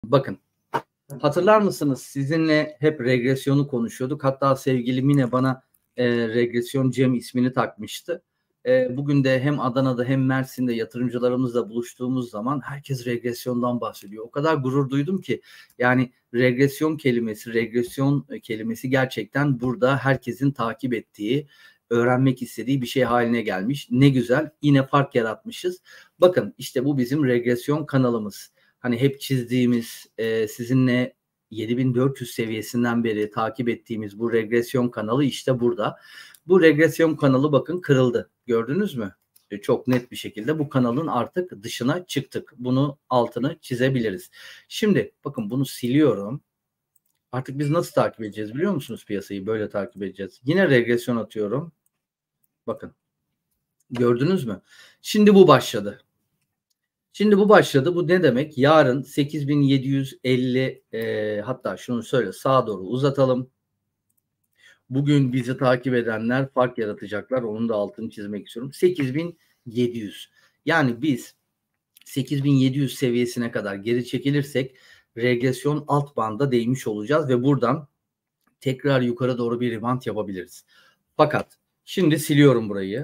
Bakın, hatırlar mısınız? Sizinle hep regresyonu konuşuyorduk. Hatta sevgili Mine bana regresyon Cem ismini takmıştı. Bugün de hem Adana'da hem Mersin'de yatırımcılarımızla buluştuğumuz zaman herkes regresyondan bahsediyor. O kadar gurur duydum ki yani regresyon kelimesi gerçekten burada herkesin takip ettiği, öğrenmek istediği bir şey haline gelmiş. Ne güzel, yine fark yaratmışız. Bakın işte bu bizim regresyon kanalımız. Hani hep çizdiğimiz, sizinle 7400 seviyesinden beri takip ettiğimiz bu regresyon kanalı işte burada. Bu regresyon kanalı bakın kırıldı. Gördünüz mü? Çok net bir şekilde bu kanalın artık dışına çıktık. Bunu altını çizebiliriz. Şimdi bakın bunu siliyorum. Artık biz nasıl takip edeceğiz biliyor musunuz piyasayı? Böyle takip edeceğiz. Yine regresyon atıyorum. Bakın. Gördünüz mü? Şimdi bu başladı. Şimdi bu başladı. Bu ne demek? Yarın 8750 hatta şunu söyle sağa doğru uzatalım. Bugün bizi takip edenler fark yaratacaklar. Onun da altını çizmek istiyorum. 8700. Yani biz 8700 seviyesine kadar geri çekilirsek regresyon alt banda değmiş olacağız ve buradan tekrar yukarı doğru bir rebound yapabiliriz. Fakat şimdi siliyorum burayı.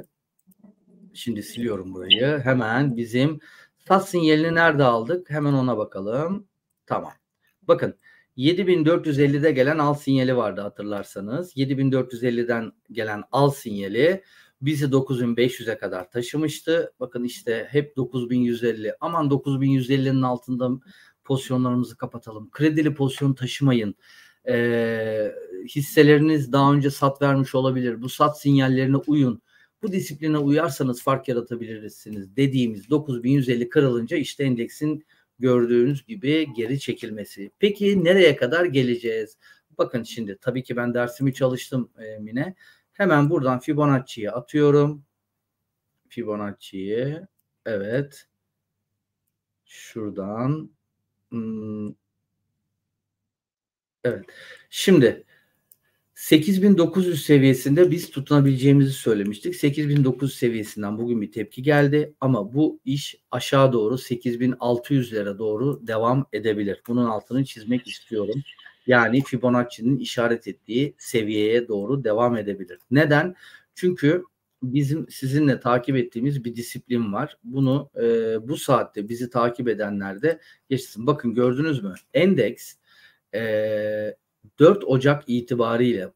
Hemen bizim sat sinyalini nerede aldık? Hemen ona bakalım. Tamam. Bakın 7450'de gelen al sinyali vardı hatırlarsanız. 7450'den gelen al sinyali bizi 9500'e kadar taşımıştı. Bakın işte hep 9150. Aman 9150'nin altında pozisyonlarımızı kapatalım. Kredili pozisyon taşımayın. Hisseleriniz daha önce sat vermiş olabilir. Bu sat sinyallerine uyun. Bu disipline uyarsanız fark yaratabilirsiniz dediğimiz 9150 kırılınca işte endeksin gördüğünüz gibi geri çekilmesi. Peki nereye kadar geleceğiz? Bakın şimdi tabii ki ben dersimi çalıştım Mine. Hemen buradan Fibonacci'yi atıyorum. Evet. Şuradan evet. Şimdi 8900 seviyesinde biz tutunabileceğimizi söylemiştik. 8900 seviyesinden bugün bir tepki geldi ama bu iş aşağı doğru 8600'lere doğru devam edebilir. Bunun altını çizmek istiyorum. Yani Fibonacci'nin işaret ettiği seviyeye doğru devam edebilir. Neden? Çünkü bizim sizinle takip ettiğimiz bir disiplin var. Bunu bu saatte bizi takip edenler de geçsin. Bakın gördünüz mü? Endeks 4 Ocak itibariyle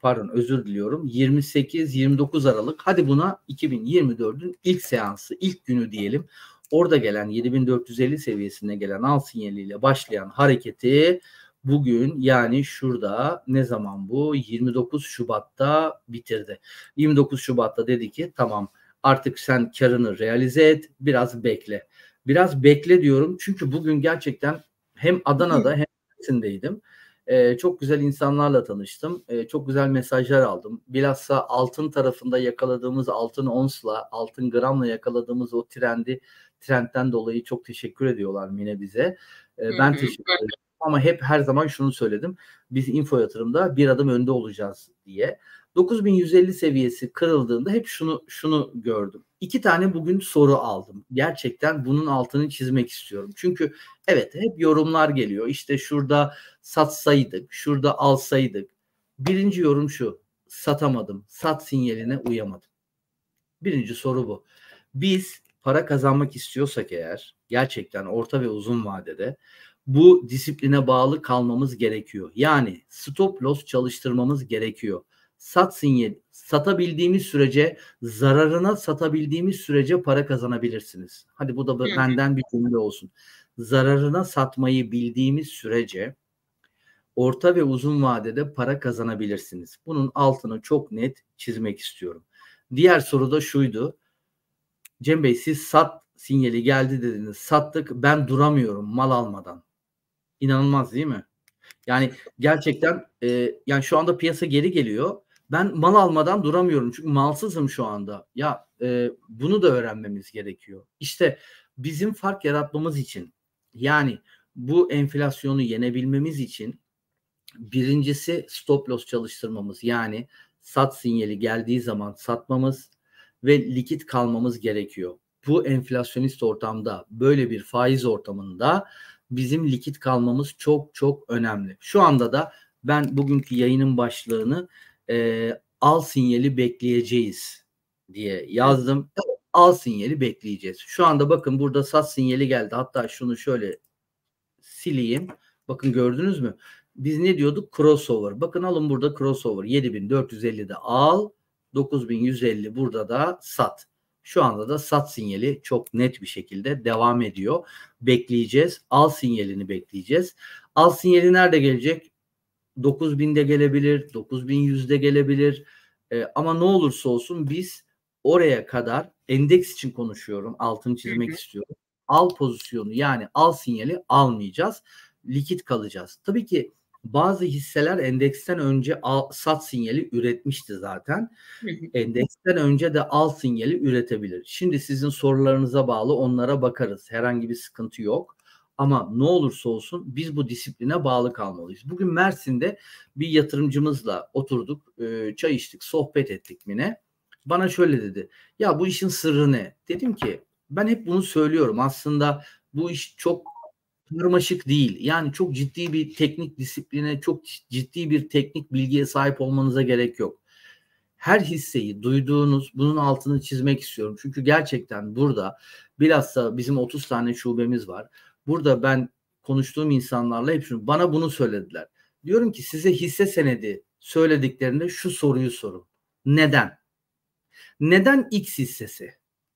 28-29 Aralık hadi buna 2024'ün ilk seansı, ilk günü diyelim. Orada gelen 7450 seviyesine gelen al sinyaliyle başlayan hareketi bugün yani şurada ne zaman bu? 29 Şubat'ta bitirdi. 29 Şubat'ta dedi ki tamam artık sen karını realize et, biraz bekle. Biraz bekle diyorum çünkü bugün gerçekten hem Adana'da hem Mersin'deydim. Çok güzel insanlarla tanıştım. Çok güzel mesajlar aldım. Bilhassa altın tarafında yakaladığımız altın onsla, altın gramla yakaladığımız o trendten dolayı çok teşekkür ediyorlar yine bize. Ben teşekkür ederim. Ama hep her zaman şunu söyledim. Biz info yatırımda bir adım önde olacağız diye. 9150 seviyesi kırıldığında hep şunu gördüm. 2 tane bugün soru aldım. Gerçekten bunun altını çizmek istiyorum. Çünkü evet hep yorumlar geliyor. İşte şurada satsaydık, şurada alsaydık. Birinci yorum şu. Satamadım. Sat sinyaline uyamadım. Birinci soru bu. Biz para kazanmak istiyorsak eğer gerçekten orta ve uzun vadede bu disipline bağlı kalmamız gerekiyor. Yani stop loss çalıştırmamız gerekiyor. Sat sinyali satabildiğimiz sürece, zararına satabildiğimiz sürece para kazanabilirsiniz. Hadi bu da benden bir cümle olsun. Zararına satmayı bildiğimiz sürece orta ve uzun vadede para kazanabilirsiniz. Bunun altını çok net çizmek istiyorum. Diğer soru da şuydu. Cem Bey siz sat sinyali geldi dediniz. Sattık ben duramıyorum mal almadan. İnanılmaz değil mi? Yani gerçekten yani şu anda piyasa geri geliyor. Ben mal almadan duramıyorum çünkü malsızım şu anda. Ya bunu da öğrenmemiz gerekiyor. İşte bizim fark yaratmamız için yani bu enflasyonu yenebilmemiz için birincisi stop loss çalıştırmamız yani sat sinyali geldiği zaman satmamız ve likit kalmamız gerekiyor. Bu enflasyonist ortamda böyle bir faiz ortamında bizim likit kalmamız çok çok önemli. Şu anda da ben bugünkü yayının başlığını al sinyali bekleyeceğiz diye yazdım. Al sinyali bekleyeceğiz. Şu anda bakın burada sat sinyali geldi. Hatta şunu şöyle sileyim. Bakın gördünüz mü? Biz ne diyorduk? Crossover. Bakın alın burada crossover. 7450'de al. 9150 burada da sat. Şu anda da sat sinyali çok net bir şekilde devam ediyor. Bekleyeceğiz. Al sinyalini bekleyeceğiz. Al sinyali nerede gelecek? 9000'de gelebilir. 9100'de gelebilir. Ama ne olursa olsun biz oraya kadar endeks için konuşuyorum. Altını çizmek istiyorum. Al pozisyonu yani al sinyali almayacağız. Likit kalacağız. Tabii ki bazı hisseler endeksten önce sat sinyali üretmişti zaten. Endeksten önce de al sinyali üretebilir. Şimdi sizin sorularınıza bağlı onlara bakarız. Herhangi bir sıkıntı yok. Ama ne olursa olsun biz bu disipline bağlı kalmalıyız. Bugün Mersin'de bir yatırımcımızla oturduk, çay içtik, sohbet ettik Mine. Bana şöyle dedi. Ya bu işin sırrı ne? Dedim ki ben hep bunu söylüyorum. Aslında bu iş çok karmaşık değil. Yani çok ciddi bir teknik disipline, çok ciddi bir teknik bilgiye sahip olmanıza gerek yok. Her hisseyi duyduğunuz, bunun altını çizmek istiyorum. Çünkü gerçekten burada bilhassa bizim 30 tane şubemiz var. Burada ben konuştuğum insanlarla hep bana bunu söylediler. Diyorum ki size hisse senedi söylediklerinde şu soruyu sorun. Neden? Neden X hissesi?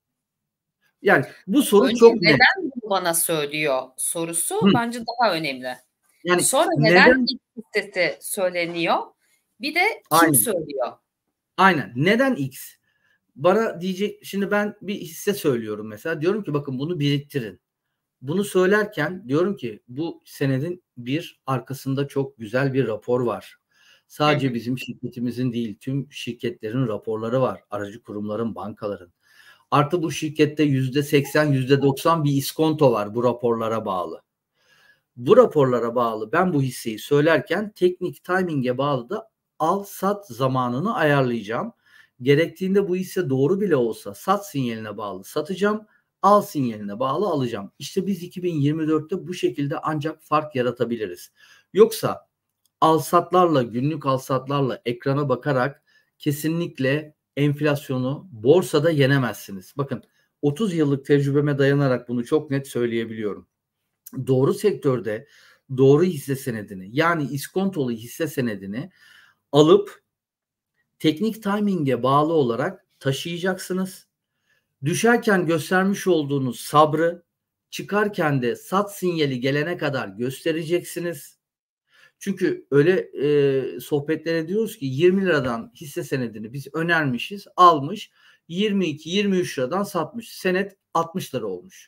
Yani bu soru önce çok net. neden bunu bana söylüyor sorusu bence daha önemli. Yani sonra neden X hissesi söyleniyor? Bir de kim söylüyor? Aynen. Neden X? Bana diyecek, şimdi ben bir hisse söylüyorum mesela. Diyorum ki bakın bunu biriktirin. Bunu söylerken diyorum ki bu senedin bir arkasında çok güzel bir rapor var. Sadece bizim şirketimizin değil, tüm şirketlerin raporları var. Aracı kurumların, bankaların. Artı bu şirkette %80, %90 bir iskonto var bu raporlara bağlı. Bu raporlara bağlı ben bu hisseyi söylerken teknik timing'e bağlı da al sat zamanını ayarlayacağım. Gerektiğinde bu hisse doğru bile olsa sat sinyaline bağlı satacağım. Al sinyaline bağlı alacağım. İşte biz 2024'te bu şekilde ancak fark yaratabiliriz. Yoksa al satlarla, günlük al satlarla ekrana bakarak kesinlikle enflasyonu borsada yenemezsiniz. Bakın 30 yıllık tecrübeme dayanarak bunu çok net söyleyebiliyorum. Doğru sektörde doğru hisse senedini yani iskontolu hisse senedini alıp teknik timing'e bağlı olarak taşıyacaksınız. Düşerken göstermiş olduğunuz sabrı çıkarken de sat sinyali gelene kadar göstereceksiniz. Çünkü öyle sohbetlere diyoruz ki 20 liradan hisse senedini biz önermişiz, almış, 22-23 liradan satmış. Senet 60 lira olmuş.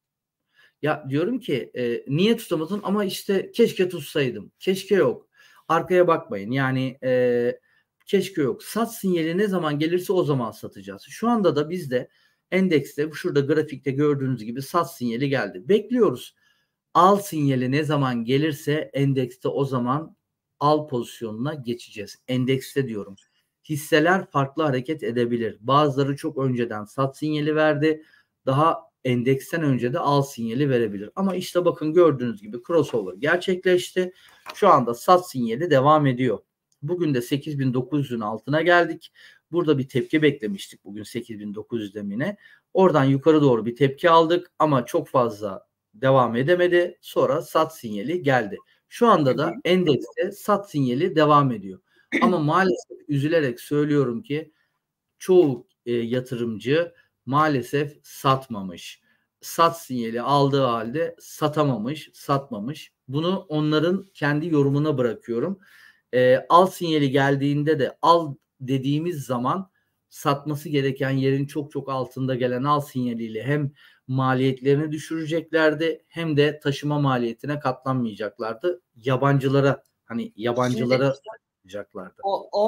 Ya diyorum ki niye tutamadın? Ama işte keşke tutsaydım. Keşke yok. Arkaya bakmayın. Yani keşke yok. Sat sinyali ne zaman gelirse o zaman satacağız. Şu anda da bizde endekste şurada grafikte gördüğünüz gibi sat sinyali geldi. Bekliyoruz. Al sinyali ne zaman gelirse endekste o zaman al pozisyonuna geçeceğiz. Endekste diyorum. Hisseler farklı hareket edebilir. Bazıları çok önceden sat sinyali verdi. Daha endeksten önce de al sinyali verebilir. Ama işte bakın gördüğünüz gibi crossover gerçekleşti. Şu anda sat sinyali devam ediyor. Bugün de 8900'ün altına geldik. Burada bir tepki beklemiştik bugün 8900 demine. Oradan yukarı doğru bir tepki aldık ama çok fazla devam edemedi. Sonra sat sinyali geldi. Şu anda da endekste sat sinyali devam ediyor. Ama maalesef üzülerek söylüyorum ki çoğu yatırımcı maalesef satmamış. Sat sinyali aldığı halde satamamış, satmamış. Bunu onların kendi yorumuna bırakıyorum. Al sinyali geldiğinde de al dediğimiz zaman satması gereken yerin çok çok altında gelen al sinyaliyle hem maliyetlerini düşüreceklerdi hem de taşıma maliyetine katlanmayacaklardı. Yabancılara yapacaklardı. O